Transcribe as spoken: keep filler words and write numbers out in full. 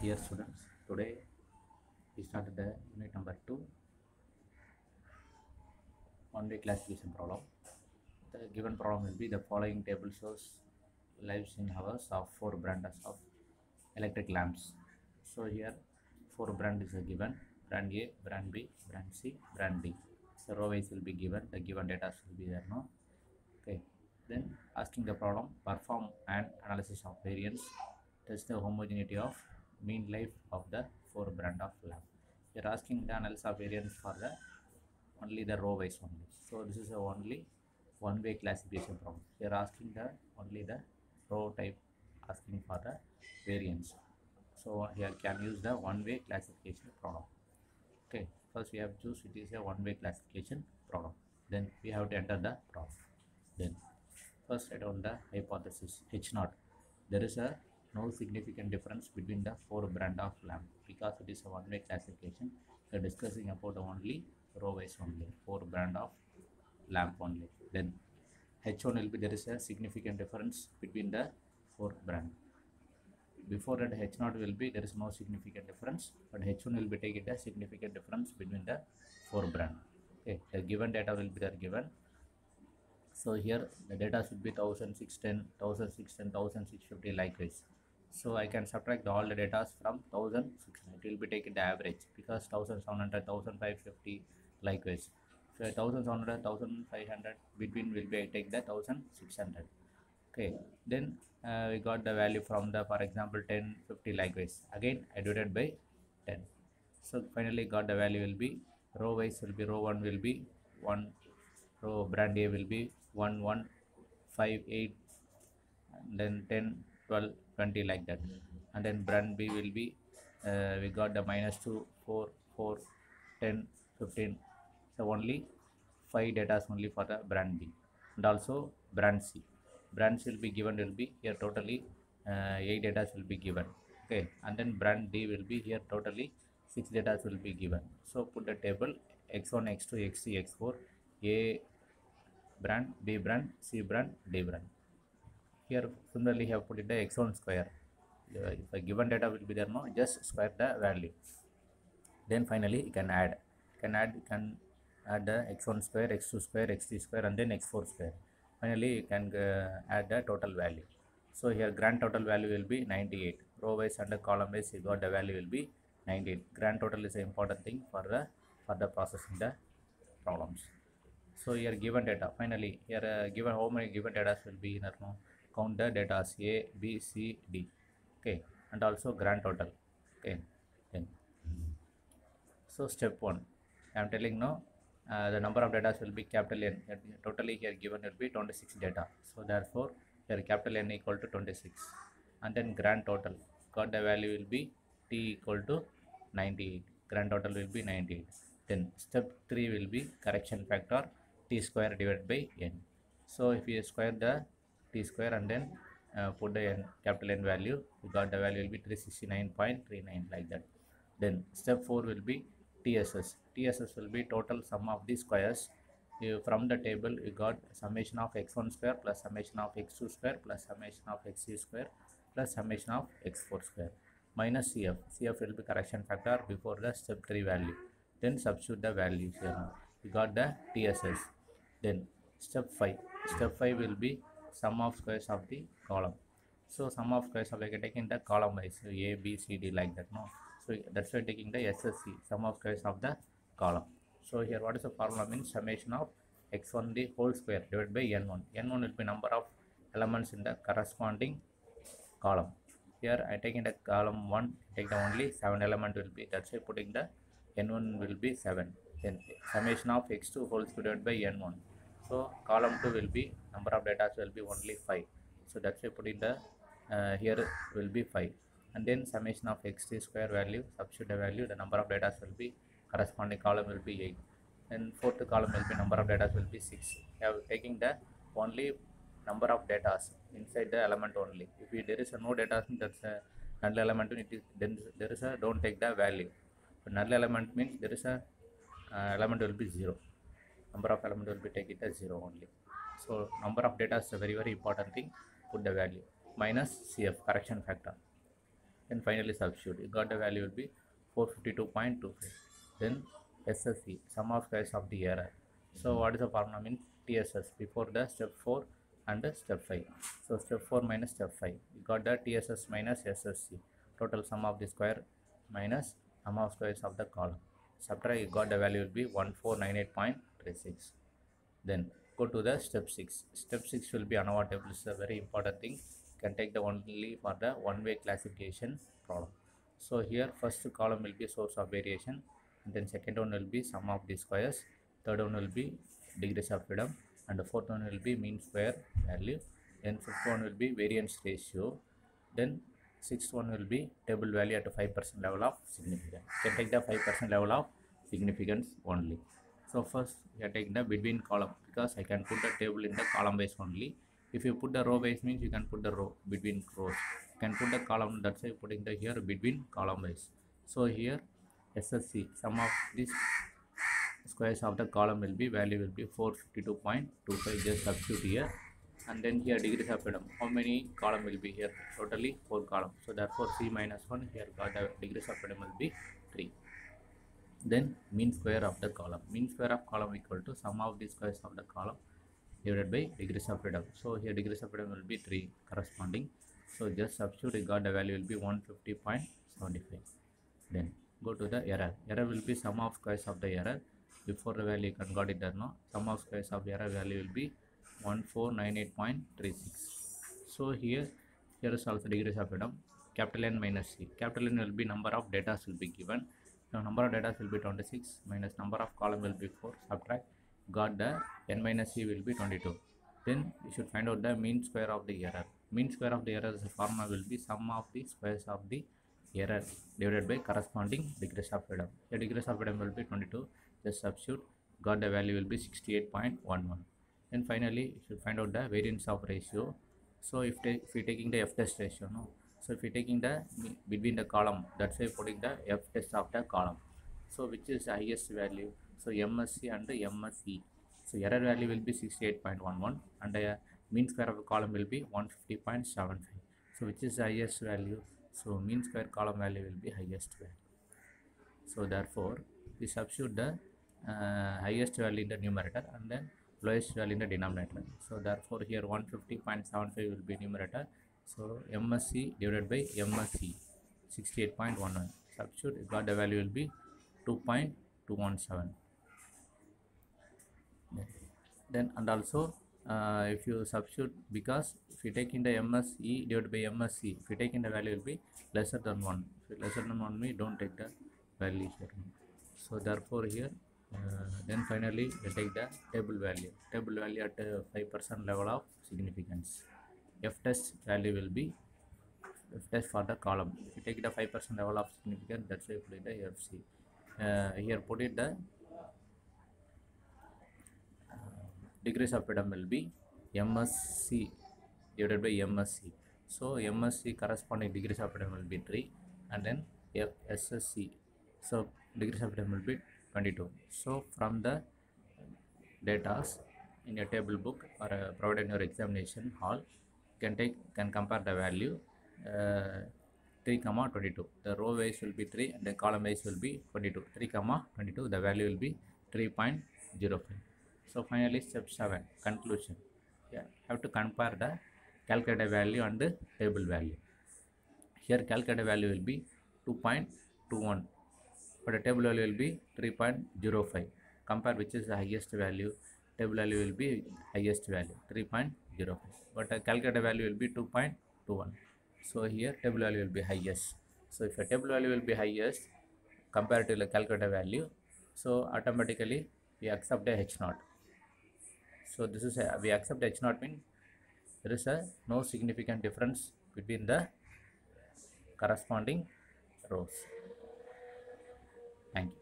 Dear students, today we started the unit number two, one-way classification problem. The given problem will be the following table shows lives in hours of four brands of electric lamps. So here four brands is given: brand A, brand B, brand C, brand D. So row wise will be given. The given data will be there, no? Okay. Then asking the problem: perform an analysis of variance, test the homogeneity of mean life of the four brand of lamp. We are asking the analysis of variance for the only the row wise only. So this is a only one way classification problem. We are asking the only the row type, asking for the variance. So here can use the one way classification problem. Okay, first we have to choose it is a one way classification problem. Then we have to enter the problem. Then first write down the hypothesis H naught. There is a no significant difference between the four brand of lamp because it is a one way classification. We are discussing about only row wise only four brand of lamp only. Then H one will be there is a significant difference between the four brand. Before that H naught will be there is no significant difference, but H one will be taking a significant difference between the four brand. Okay, the given data will be there given. So here the data should be one thousand six hundred ten, one thousand six hundred ten, one thousand six hundred fifty likewise. So I can subtract all the data from one thousand six hundred. It will be taken the average because one thousand seven hundred, one thousand five hundred fifty likewise. So one thousand seven hundred, one thousand five hundred between will be take the one thousand six hundred. Okay, then uh, we got the value from the, for example, ten, fifty likewise. Again I divided by ten. So finally got the value will be row wise will be row one will be one, row brand A will be one, one, five, eight, and then ten, twelve, twenty like that. And then brand B will be uh, we got the minus two, four, four, ten, fifteen. So only five data only for the brand B. And also brand C. Brand C will be given will be here totally uh, eight data will be given. Okay, and then brand D will be here totally six data will be given. So put the table x one, x two, x three, x four, A brand, B brand, C brand, D brand. Here similarly have put it the x one square. Uh, if a given data will be there, no, just square the value. Then finally you can add, can add, can add the x one square, x two square, x three square, and then x four square. Finally you can uh, add the total value. So here grand total value will be ninety-eight. Row wise and the column wise you got the value will be ninety-eight. Grand total is an important thing for the for the processing the problems. So here given data, finally here uh, given how many given data will be in, no? Count the data A, B, C, D. Okay, and also grand total. Okay, then so step one, I am telling now uh, the number of data will be capital N. Totally here given will be twenty-six data. So therefore here capital N equal to twenty-six, and then grand total got the value will be T equal to ninety-eight. Grand total will be ninety-eight. Then step three will be correction factor T square divided by N. So if you square the T square and then uh, put the N, capital N value, we got the value will be three sixty-nine point three nine like that. Then step four will be T S S. T S S will be total sum of the squares. You, from the table you got summation of x one square plus summation of x two square plus summation of x three square plus summation of x four square minus C F. C F will be correction factor before the step three value. Then substitute the values here. You got the T S S. Then step five. Step five will be sum of squares of the column. So sum of squares of like taking the column wise, so A, B, C, D like that. No. So that's why taking the S S C, sum of squares of the column. So here what is the formula means summation of x one the whole square divided by n one. n one will be number of elements in the corresponding column. Here I taking the column one, take the only seven element will be, that's why putting the n one will be seven. Then summation of x two whole square divided by n one. So column two will be number of data will be only five. So that's why putting the uh, here will be five. And then summation of x three square value, substitute the value, the number of data will be corresponding column will be eight. Then fourth column will be number of data will be six. We have taking the only number of data inside the element only. If we, there is a no data, that's a null element, it is, then there is a don't take the value. But null element means there is a uh, element will be zero. Number of element will be taken as zero only. So number of data is a very very important thing. Put the value minus C F correction factor. Then finally substitute. You got the value will be four fifty-two point two five. Then S S E, sum of squares of the error. So what is the formula means T S S before the step four and step five. So step four minus step five. You got the T S S minus S S C. Total sum of the square minus sum of squares of the column. Subtract, you got the value will be one four nine eight point three six. Then go to the step six. Step six will be ANOVA table. It's a very important thing. You can take the only for the one-way classification problem. So here first column will be source of variation, and then second one will be sum of the squares, third one will be degrees of freedom, and the fourth one will be mean square value, then fifth one will be variance ratio, then sixth one will be table value at a five percent level of significance. You can take the five percent level of significance only. So first you are taking the between column, because I can put the table in the column base only. If you put the row base means you can put the row between rows. You can put the column, that's why putting the here between column base. So here S S C, sum of these squares of the column will be value will be four fifty-two point two five. Just substitute here, and then here degrees of freedom. How many column will be here? Totally four columns. So therefore C minus one, here got the degrees of freedom will be three. Then mean square of the column. Mean square of column equal to sum of the squares of the column divided by degrees of freedom. So here degrees of freedom will be three corresponding. So just substitute, you got the value will be one fifty point seven five. Then go to the error. Error will be sum of squares of the error. Before the value you can got it or no. Sum of squares of error value will be one four nine eight point three six. So here here is also degrees of freedom. Capital N minus C. Capital N will be number of data will be given. Now number of data will be twenty-six minus number of column will be four. Subtract, got the n minus c will be twenty-two. Then you should find out the mean square of the error. Mean square of the error is formula will be sum of the squares of the error divided by corresponding degrees of freedom. The degrees of freedom will be twenty-two. Just substitute, got the value will be sixty-eight point one one. Then finally you should find out the variance of ratio. So if, take, if we taking the F test ratio, no. So if we taking the between the column, that's why putting the F test of the column. So which is the highest value? So M S C and M S E. So error value will be sixty-eight point one one, and the mean square of the column will be one fifty point seven five. So which is the highest value? So mean square column value will be highest value. So therefore we substitute the uh, highest value in the numerator and then lowest value in the denominator. So therefore here one fifty point seven five will be numerator. So M S C divided by M S E, sixty-eight point one one. Substitute, you got the value will be two point two one seven. Then and also uh, if you substitute, because if you take in the M S E divided by M S C, if you take in the value will be lesser than one. If lesser than one, we don't take the value here. So therefore here uh, then finally we take the table value. Table value at uh, five percent level of significance. F test value will be F test for the column. If you take the five percent level of significance, that's why you put the F C. Uh, here put it the uh, degrees of freedom will be M S C divided by M S C. So M S C corresponding degrees of freedom will be three, and then F S S C. So degrees of freedom will be twenty-two. So from the data in your table book or uh, provided in your examination hall, can take can compare the value uh, three comma twenty-two. The row wise will be three and the column wise will be twenty-two. three comma twenty-two, the value will be three point zero five. So finally step seven, conclusion. Yeah, have to compare the calculated value and the table value. Here calculated value will be two point two one, but the table value will be three point zero five. Compare which is the highest value. Table value will be highest value three point zero five, but the calculated value will be two point two one. So here table value will be highest. So if a table value will be highest compared to the calculated value, so automatically we accept the H naught. So this is a, we accept H naught means there is a no significant difference between the corresponding rows. Thank you.